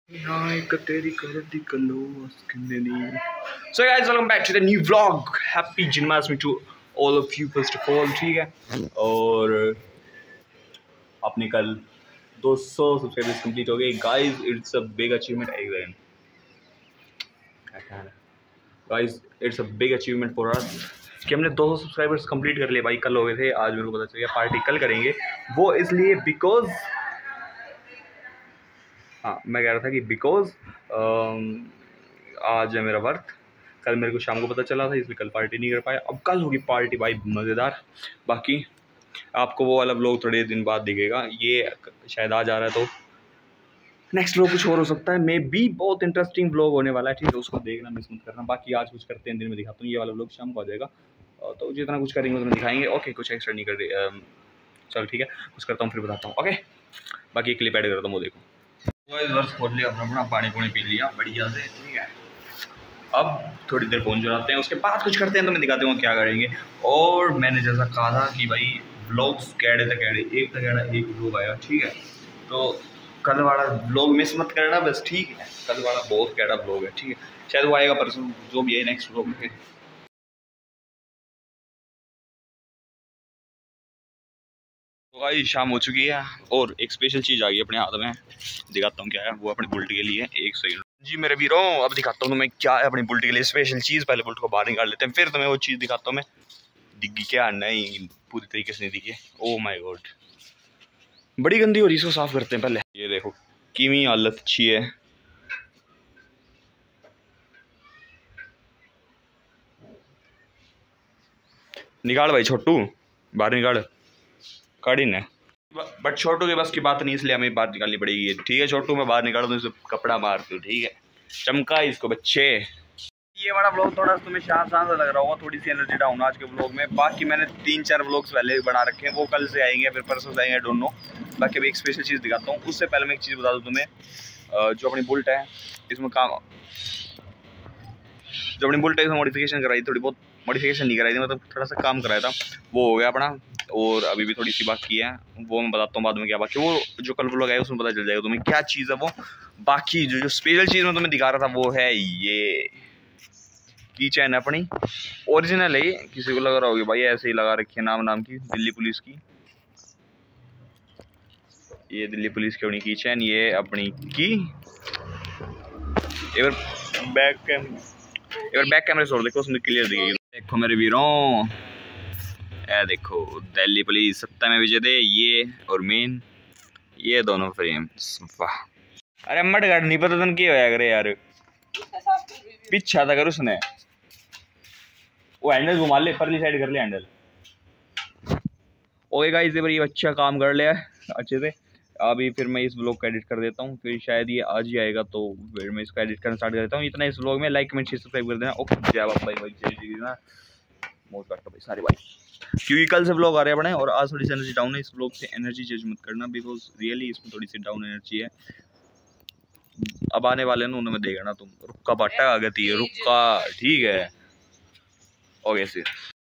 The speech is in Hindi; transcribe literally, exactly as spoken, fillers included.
So guys, welcome back to the new vlog. Happy Janmashtami to all of you first of all. ठीक है, और अपने कल दो सौ सब्सक्राइबर्स कंप्लीट हो गए guys. It's a big achievement again guys. It's a big achievement for us कि हमने दो सौ सब्सक्राइबर्स कंप्लीट कर लिए भाई. कल हो गए थे, आज मेरे को पता चल गया पार्टी कल करेंगे. वो इसलिए बिकॉज हाँ मैं कह रहा था कि बिकॉज आज है मेरा वर्थ. कल मेरे को शाम को पता चला था, इसलिए कल पार्टी नहीं कर पाया. अब कल होगी पार्टी भाई, मज़ेदार. बाकी आपको वो वाला व्लॉग थोड़े दिन बाद दिखेगा. ये शायद आज आ रहा है तो नेक्स्ट व्लॉग कुछ और हो सकता है. मे बी बहुत इंटरेस्टिंग व्लॉग होने वाला है, ठीक है. उसको देखना, मिस मत करना. बाकी आज कुछ करते हैं, दिन में दिखाता हूँ. ये वाला व्लॉग शाम को आ जाएगा, तो जितना कुछ करेंगे उतना दिखाएंगे. ओके, कुछ एक्स्ट्रा नहीं कर रही. चलो ठीक है, कुछ करता हूँ फिर बताता हूँ. ओके, बाकी क्लिप ऐड करता हूँ, वो देखो. वर्ष खोल लिया अपना अपना, पानी पुनी पी लिया बढ़िया से, ठीक है. अब थोड़ी देर फ़ोन चलाते हैं, उसके बाद कुछ करते हैं तो मैं दिखाते हूँ क्या करेंगे. और मैंने जैसा कहा था कि भाई व्लॉग्स कैडे तक कैडे एक तक कैडा एक व्लॉग आएगा, ठीक है. तो कल वाला व्लॉग मिस मत करना बस, ठीक है. कल वाला बहुत कैडा व्लॉग है, ठीक है. शायद वो आएगा परसों, जो भी है नेक्स्ट व्लॉग में. तो भाई शाम हो चुकी है और एक स्पेशल चीज़ आ गई अपने हाथ में. दिखाता हूँ क्या है. वो अपने बुल्ट के लिए एक सेकंड जी मेरे वीरों. अब दिखाता हूँ तुम्हें क्या है अपनी बुल्ट के लिए स्पेशल चीज़. पहले बुल्ट को बाहर निकाल लेते हैं, फिर तुम्हें वो चीज़ दिखाता हूँ मैं. दिखी क्या? नहीं, पूरी तरीके से नहीं दिखी. ओह माय गॉड, बड़ी गंदी हो रही है. इसको साफ़ करते हैं पहले. ये देखो कितनी हालत अच्छी है. निकाल भाई छोटू, बाहर निकाल. काढ़ी ने बट छोटू के बस की बात नहीं, इसलिए हमें बाहर निकालनी पड़ेगी, ठीक है. छोटू मैं बाहर निकाल दूँ, इसे कपड़ा मार दूँ, ठीक है. चमका इसको बच्चे. ये बड़ा व्लॉग थोड़ा तुम्हें शांत शांत लग रहा होगा, थोड़ी सी एनर्जी डाउन आज के व्लॉग में. बाकी मैंने तीन चार व्लॉग्स पहले बना रखे हैं, वो कल से आएंगे, फिर परसों से आएंगे, डोंट नो. बाकी अभी एक स्पेशल चीज़ दिखाता हूँ. उससे पहले मैं एक चीज़ बता दूँ तुम्हें. जो अपनी बुल्ट है इसमें काम जो अपनी बुल्ट है इसमें मॉडिफिकेशन कराई, थोड़ी बहुत मॉडिफिकेशन नहीं कराई थी, मतलब थोड़ा सा काम कराया था, वो हो गया अपना. और अभी भी थोड़ी सी बाकी है, वो मैं बताता हूँ बाद में क्या बाकी. वो जो कल व्लॉग आया उसमें पता चल जाएगा तुम्हें क्या चीज़ है वो. बाकी जो जो स्पेशल चीज़ मैं तुम्हें दिखा रहा था वो है ये की चैन है अपनी. ओरिजिनल है ये, किसी को लग रहा होगा भाई ऐसे ही लगा रखी है नाम नाम की, दिल्ली पुलिस की. ये दिल्ली पुलिस की अपनी की चैन, ये अपनी की. एक बार बैक कैम एक बार बैक कैमरे छोड़ देखो, उसमें क्लियर दिखेगी. देखो मेरे वीरों, ए देखो दिल्ली पुलिस सत्ता में विजय दे. ये और मेन ये दोनों फ्रेम. वाह. अरे मट गाड़ नहीं पता तन क्या होया करे यार. पीछा था कर उसने, वो हैंडल घुमा ले, परली साइड कर ले हैंडल. ओके गाइस, ये अच्छा काम कर लिया अच्छे से. अभी फिर मैं इस व्लॉग को एडिट कर देता हूँ, फिर शायद ये आज ही आएगा, तो फिर मैं इसको एडिट करना स्टार्ट कर देता हूँ. इतना इस व्लॉग में. लाइक कमेंट शेयर सब्सक्राइब कर देना. ओके, जय बाबा भाई भाई जय जी ना. मौज काटो भाई सारे भाई, क्योंकि कल से व्लॉग आ रहे हैं अपने और आज थोड़ी सी एनर्जी डाउन है. इस व्लॉग से एनर्जी चेंज मत करना, बिकॉज रियली इसमें थोड़ी सी डाउन एनर्जी है. अब आने वाले ना उन्हें देखना तुम. रुक्का बाटा आ गई है, रुक्का, ठीक है. Okay sir.